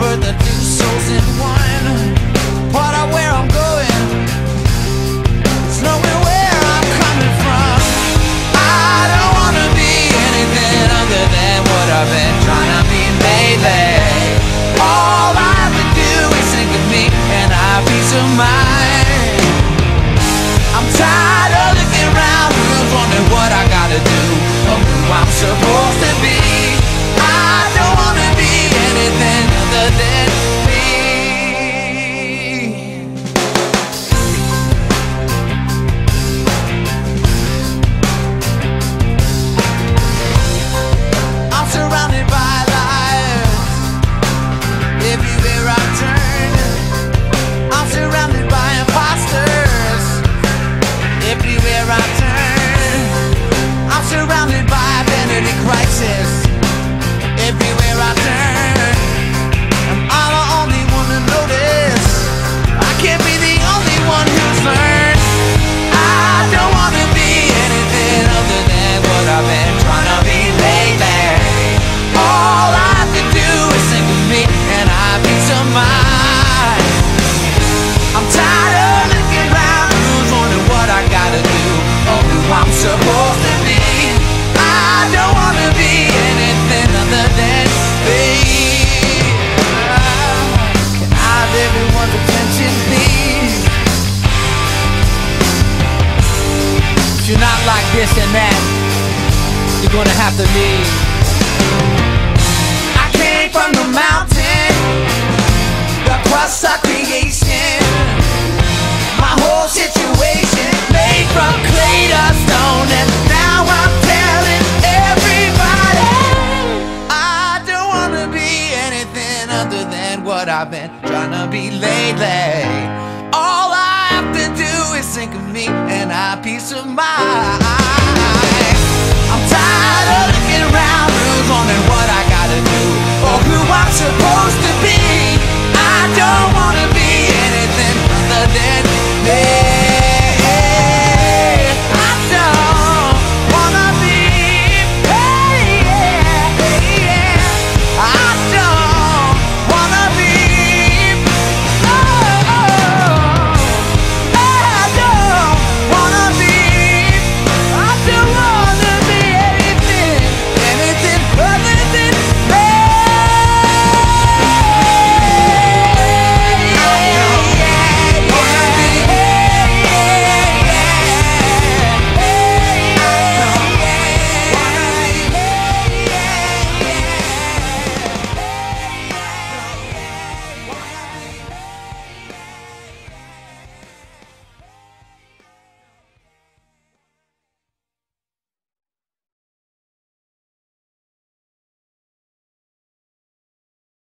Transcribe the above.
we're the two souls in one. Part of where I'm going, it's knowing where I'm coming from. I don't wanna be anything other than what I've been trying to be lately. All I have to do is think of me and I have peace of mind. I'm tired of looking around, wondering what I gotta do or who I'm supposed to be. I don't wanna be anything other than me. I'm surrounded by lies everywhere I turn. I'm surrounded by imposters everywhere I turn. I'm surrounded by identity crisis everywhere I turn. Am I the only one to notice? I can't be the only one who's learned. I don't wanna be anything other than what I've been trying to be lately. All I have to do is think of me and I have peace of mind. I'm tired of looking around, who's wondering what I gotta do or who I'm supposed to be. I don't wanna be anything other than me. Can I have everyone's attention, please? If you're not like this and that, you're gonna have to leave. I came from the mountain, the crust of creation. My whole situation made from clay to stone, and now I'm telling everybody I don't wanna be anything other than what I've been trying to be lately. All I have to do is think of me and I have peace of mind. I'm tired of looking around, who's wondering what I gotta do or who I'm supposed to be.